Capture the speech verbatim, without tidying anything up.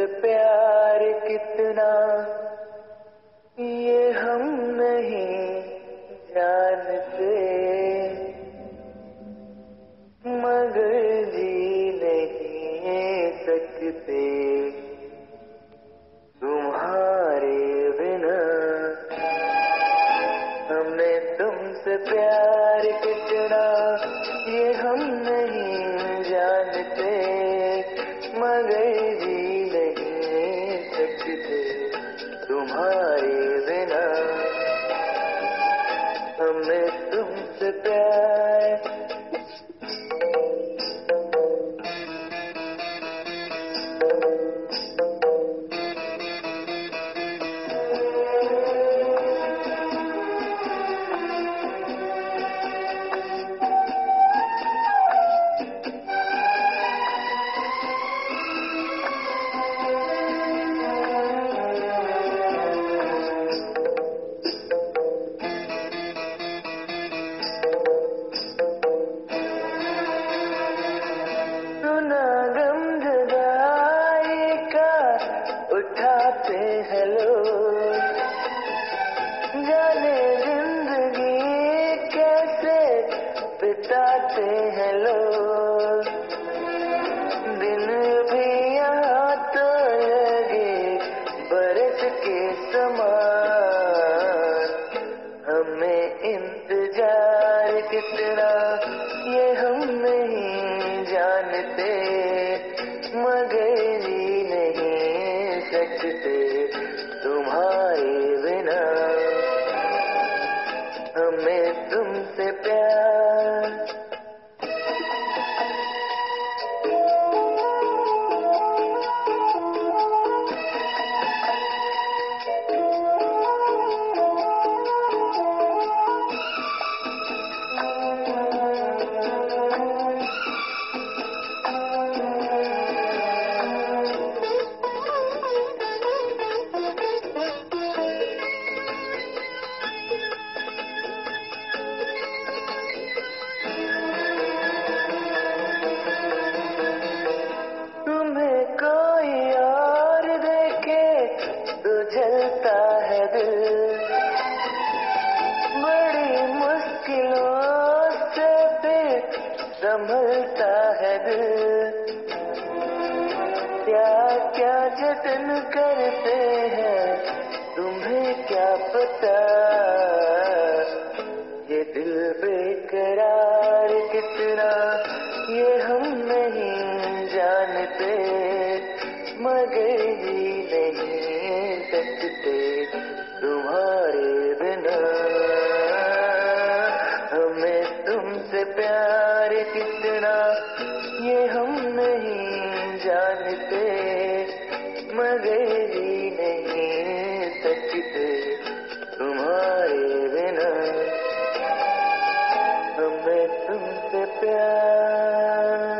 प्यार कितना ये हम नहीं जानते, मगर जी नहीं सकते तुम्हारे बिना। हमने तुमसे प्यार कितना ये हम नहीं जानते, मगर जी नहीं सकते तुम्हारे बिना। हमने तुमसे प्यार उठाते हैं लोग, जाने जिंदगी कैसे बिताते हैं लोग। दिन भी यहाँ तो लगे बरस के समान, हमें इंतजार कितना ये हम नहीं जानते, मगर जी नहीं सकते तुम्हारे बिना। हमें तुमसे प्यार जलता है दिल, बड़ी मुश्किलों से फिर संभलता है दिल। क्या क्या जतन करते हैं तुम्हें क्या पता, ये दिल बेकरार कितना ये हम नहीं जानते, मगर जी नहीं सकते तुम्हारे बिना। हमें तुमसे प्यार कितना ये हम नहीं जानते, मगर जी नहीं सकते तुम्हारे बिना। हमें तुमसे प्यार